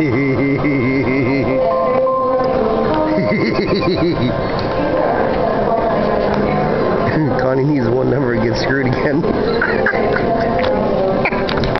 Connie needs one number and gets screwed again.